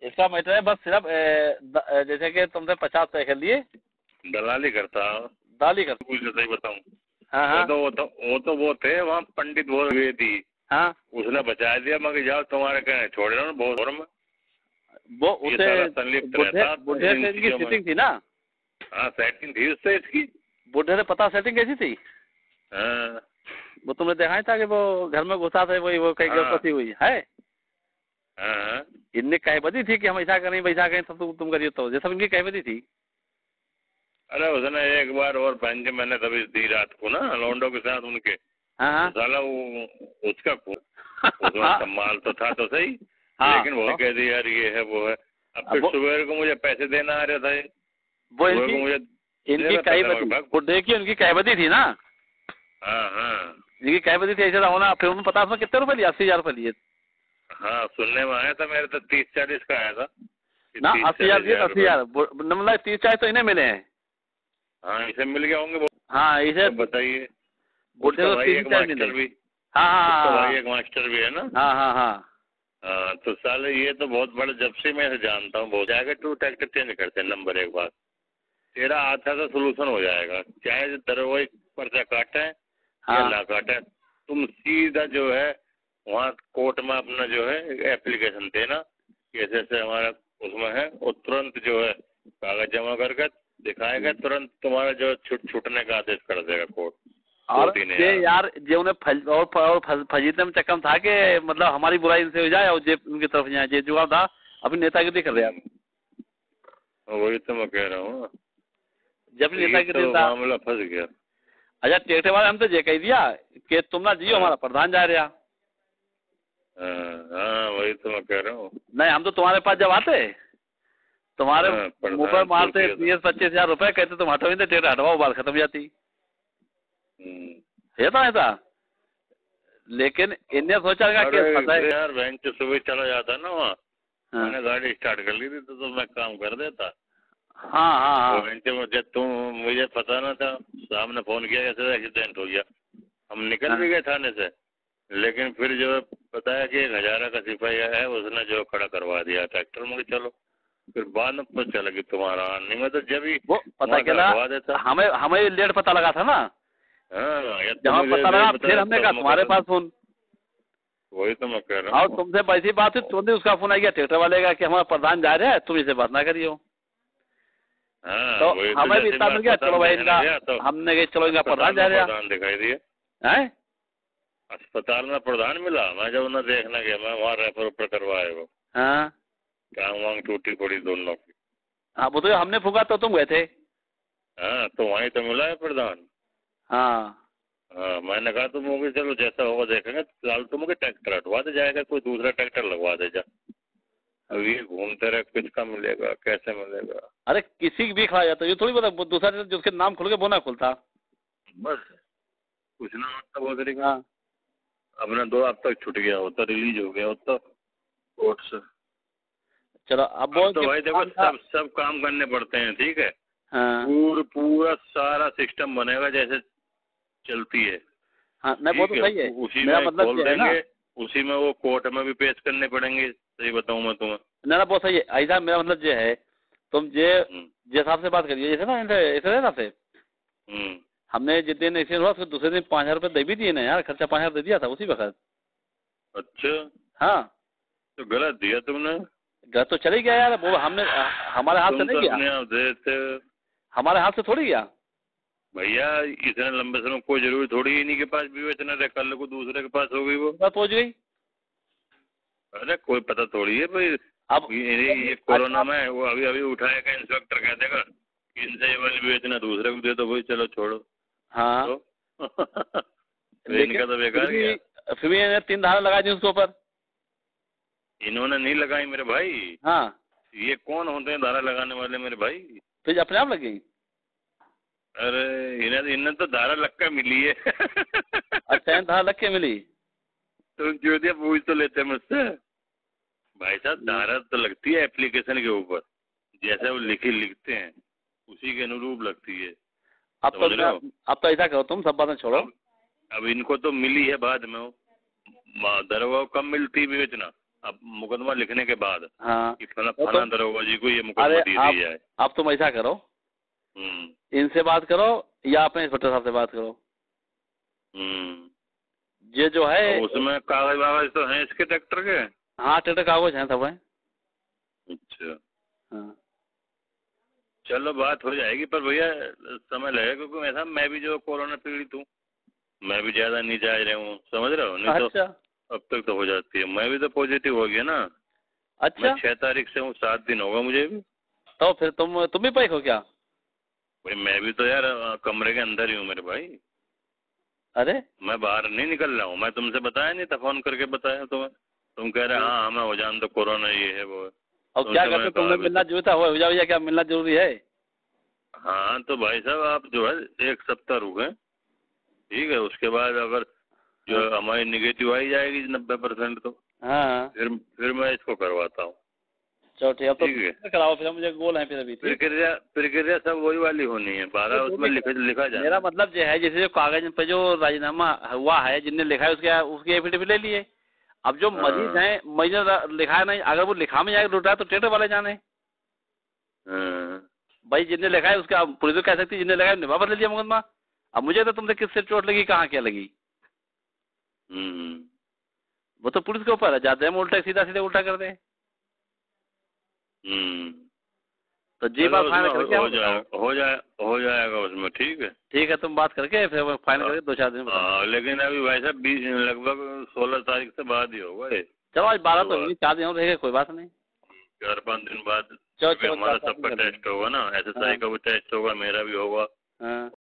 इसका मैटर है बस सिर्फ जैसे कि तुमसे 50 पैसे लिए दलाली करता हूँ। दाली कर। कुछ सही बताऊँ, हाँ हाँ वो थे वहाँ पंडित बोल गई थी। हाँ उसने बचा दिया, मगर जाओ तुम्हारे कहने छोड़ रहा हूँ बहुत और में वो उसे बुढ़े से इनकी चीजों में। सेटिंग थी ना। हाँ सेटिंग थी उससे इसकी। बुढ़े से पता सेटिंग कैसी थी? हाँ वो तुमने देखा ही था कि वो घर में घुसा था, वही वो कहीं गलती हुई है। हाँ इनने कहबदी थी कि हम ऐसा करें वैसा करें, तब तुम करिए, तो ये सब इनकी कहबदी थी। अरे उसने एक बार और पहन के मैंने तभी दी रात को ना लौंडों के साथ उनके। हाँ साला वो उसका उसमें संभाल तो था तो सही। हाँ, लेकिन वो कह दी यार ये है वो है। अब फिर सुबह को मुझे पैसे देना आ रहा था, वो इनकी कहबदी, बुढ़े की उनकी कहबदी थी ना। हाँ हाँ इनकी कहबदी थी ऐसा होना। फिर उन्होंने पता उसमें कितने रुपए लिए? 80,000 रुपये लिए हाँ। सुनने में आया था, मेरे तो 30-40 का आया था ना। 80,000 दिए, 80,000 मतलब 30-40 तो इन्हें मिले हैं। हाँ इसे मिल गया होंगे। हाँ इसे बताइए। बुढ़े को 30-40 मिले। भी हाँ भाई एक मास्टर भी है ना। हाँ हाँ हाँ हाँ तो साले ये तो बहुत बड़े, जब से मैं जानता हूँ बहुत जाएगा। टू ट्रैक्टर चेंज करते हैं नंबर एक बार, तेरा आता था सोल्यूशन हो जाएगा। चाहे दरवाई पर्चा काटे या ना काटे, तुम सीधा जो है वहाँ कोर्ट में अपना जो है एप्लीकेशन देना, कैसे से हमारा उसमें है, और तुरंत जो है कागज जमा करके दिखाएगा, तुरंत तुम्हारा जो छूटने का आदेश कर देगा कोर्ट। और ये यार जो उन्हें फजीते में चक्कर था कि मतलब हमारी बुराई इनसे हो जाए और जे उनकी तरफ जाए, जे जुआ था अपनी नेतागिरी कर रहे हैं। वही तो मैं कह रहा हूँ, जब नेतागिरी था मामला फंस गया। अच्छा टेटे वाले हम तो ये कह दिया कि तुम ना जियो, हमारा प्रधान जा रहा। हाँ वही तो मैं कह रहा हूँ। नहीं हम तो तुम्हारे पास जब आते तुम्हारे मुंह पर मारते 20-25 रुपए, कहते तुम हटो, टेटे हटवाओ, बात खत्म जाती है तो ऐसा। लेकिन इनने सोचा यार बैंक सुबह चला जाता ना वहाँ। मैंने गाड़ी स्टार्ट कर ली थी तो मैं काम कर देता। हाँ हाँ मुझे मुझे पता ना था, साहब ने फोन किया ऐसे एक्सीडेंट हो गया। हम निकल भी गए थाने से, लेकिन फिर जो बताया कि 1000 का सिपाही है, उसने जो खड़ा करवा दिया ट्रैक्टर में। चलो फिर बाद में पता चला कि तुम्हारा नहीं, मैं तो जब ही वो पता चला देता। हमें लेट पता लगा था ना। जहाँ पता लगा फिर हमने कहा तुम्हारे पास फोन। वही तो मैं कह रहा हूँ। और तुमसे वैसी बात हुई, तुरंत उसका फोन आ गया ट्रैक्टर वाले का कि हमारा प्रधान जा रहे हैं, तुम इसे बात ना करियो। तो हमें भी इतना मिल गया, चलो भाई इनका, हमने कहा चलो इनका प्रधान जा रहे हैं। प्रधान दिखाई दिया है अस्पताल में, प्रधान मिला। मैं जब उन्हें देखने गया, मैं वहाँ रेफर ऊपर करवाए वो। हाँ टांग वांग टूटी पड़ी दोनों की। हाँ वो तो हमने फूका तो तुम गए थे। हाँ तो वहीं तो मिला है प्रधान। हाँ हाँ मैंने कहा तुम मुझे चलो जैसा होगा देखेंगे, फिलहाल तुम मुझे ट्रैक्टर हटवा दे जाएगा, कोई दूसरा ट्रैक्टर लगवा दे जा। अब ये घूमते रहे, किसका मिलेगा कैसे मिलेगा। अरे किसी भी खड़ा जाता, ये थोड़ी बता दूसरा जिसके नाम खुल के वो ना खुलता। बस कुछ ना होता वो तरीका। अपना 2 अब तक छूट गया होता, रिलीज हो गया होता कोर्ट से। चलो अब तो भाई देखो सब काम करने पड़ते हैं, ठीक है। हाँ। पूरा सारा सिस्टम बनेगा जैसे चलती है। हाँ नहीं वो तो सही है, उसी में मतलब खोल देंगे, उसी में वो कोर्ट में भी पेश करने पड़ेंगे। सही बताऊं मैं तुम्हें? ना वो सही है। ऐसा मेरा मतलब ये है, तुम जे हिसाब से बात करिए जैसे ना ऐसे हिसाब से। हमने जिस दिन एक्सीडेंट हुआ फिर दूसरे दिन 5,000 रुपये दे भी दिए ना यार, खर्चा 5,000 दे दिया था उसी वक्त। अच्छा हाँ तो गलत दिया तुमने। गलत तो चले गया यार, वो हमने हमारे हाथ से नहीं गया, हमारे हाथ से थोड़ी गया भैया। इतने लंबे समय कोई जरूरी थोड़ी इन्हीं के पास भी हो, इतना कल को दूसरे के पास हो गई वो पहुंच गई। अरे कोई पता थोड़ी है भाई। अब ये कोरोना में वो अभी उठाएगा इंस्पेक्टर, कह देगा इनसे ये वाली बेचना दूसरे को दे दो भाई, चलो छोड़ो। हाँ तो इनका तो बेकार गया। फिर भी 3 धारा लगा दी उसके ऊपर। इन्होंने नहीं लगाई मेरे भाई। हाँ ये कौन होते हैं धारा लगाने वाले मेरे भाई? फिर अपने आप लग गई। अरे इन्हें तो धारा लग के मिली है। अच्छा धारा लग के मिली तो जो दिया पूछ तो लेते मुझसे। भाई साहब धारा तो लगती है एप्लीकेशन के ऊपर, जैसे वो लिखते हैं उसी के अनुरूप लगती है। अब तो ऐसा करो तुम सब बातें छोड़ो। अब इनको तो मिली है बाद में, दरवा कम मिलती बेचना, अब मुकदमा लिखने के बाद हाँ कि फलाना दरोगा जी को ये मुकदमा दे दी जाए। अब तुम ऐसा करो, इनसे बात करो या अपने इंस्पेक्टर साहब से बात करो। ये जो है तो उसमें कागज वागज तो हैं इसके ट्रैक्टर के? हाँ ट्रैक्टर कागज हैं, सब हैं। अच्छा हाँ चलो बात हो जाएगी, पर भैया समय लगेगा क्योंकि ऐसा मैं भी जो कोरोना पीड़ित हूँ, मैं भी ज्यादा नहीं जा रहा हूँ, समझ रहे हो? नहीं अच्छा। तो अब तक तो हो जाती है, मैं भी तो पॉजिटिव हो गया ना। अच्छा मैं 6 तारीख से हूँ, 7 दिन होगा मुझे भी। तो फिर तुम भी पैक हो क्या? भाई मैं भी तो यार कमरे के अंदर ही हूँ मेरे भाई। अरे मैं बाहर नहीं निकल रहा हूँ, मैं तुमसे बताया नहीं था, फोन करके बताया तुम्हें, तुम कह रहे हाँ हमें हो जान तो कोरोना ये है वो है। अब क्या करते, तुम्हें मिलना जरूरी था, हो जाओ या क्या मिलना जरूरी है? हाँ तो भाई साहब आप जो है 1 सप्ताह रुके, ठीक है, उसके बाद अगर जो हमारी निगेटिव आई जाएगी 90% तो हाँ फिर मैं इसको करवाता हूँ। चलो ठीक है, तो कराओ फिर, मुझे गोल है फिर अभी। प्रक्रिया सब वही वाली होनी है, 12 उसमें लिखा जाए। मेरा मतलब जो है, जैसे जो कागज पे जो राजीनामा हुआ है, जिनने लिखा है उसके एफिडेविट ले लिए। अब जो मरीज हैं, मरीज ने लिखा है नहीं, अगर वो लिखा में जाएगा लुटा तो ट्रेटर वाले जाने। भाई जिनने लिखा है उसका पुलिस कह सकती है, जिनने लिखा है वापस ले लिया मुकदमा। अब मुझे तो तुमसे किससे चोट लगी, कहाँ क्या लगी, वो तो पुलिस के ऊपर है। जाते हैं उल्टा सीधा सीधे उल्टा कर दे। तो जी बात फाइनल करके हो जाएगा उसमें। ठीक है, तुम बात करके फिर फाइनल करके 2-4 दिन में। लेकिन अभी भाई साहब 20 लगभग 16 तारीख से बाद ही होगा ये। चलो आज 12 तो 4 दिन रहेगा, कोई बात नहीं। 4-5 दिन बाद चलो हमारा सबका टेस्ट होगा ना, SSI का भी टेस्ट होगा, मेरा भी होगा।